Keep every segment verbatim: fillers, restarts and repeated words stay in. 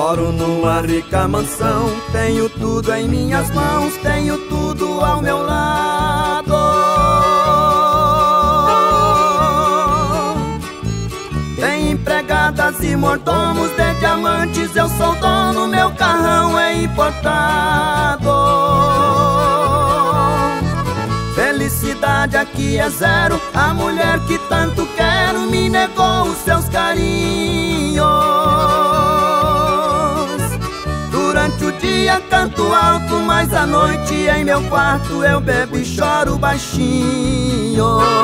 Moro numa rica mansão, tenho tudo em minhas mãos, tenho tudo ao meu lado. Tem empregadas e mordomos de diamantes, eu sou dono, meu carrão é importado. Felicidade aqui é zero, a mulher que tanto quero me negou os seus carinhos. Durante o dia canto alto, mas à noite em meu quarto eu bebo e choro baixinho.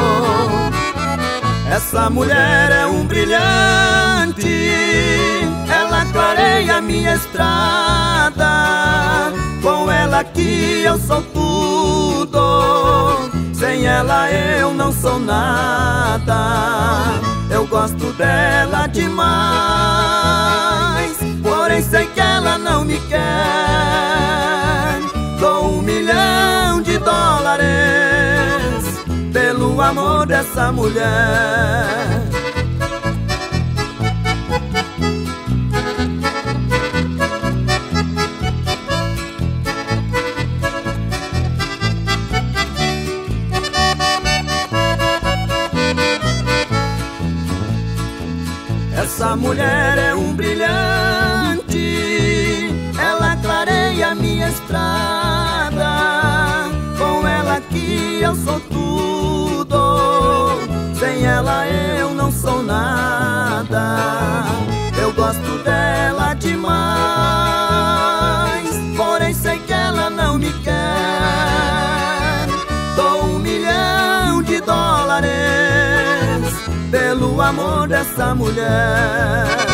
Essa mulher é um brilhante, ela clareia minha estrada. Com ela aqui eu sou tudo, sem ela eu não sou nada. Eu gosto dela demais, porém sei que ela não me quer. Dou um milhão de dólares pelo amor dessa mulher. Essa mulher é um brilhante, ela clareia minha estrada. Com ela aqui eu sou tudo, sem ela eu não sou nada. Eu gosto dela demais, porém sei que ela não me quer. Dou um milhão de dólares pelo amor dessa mulher.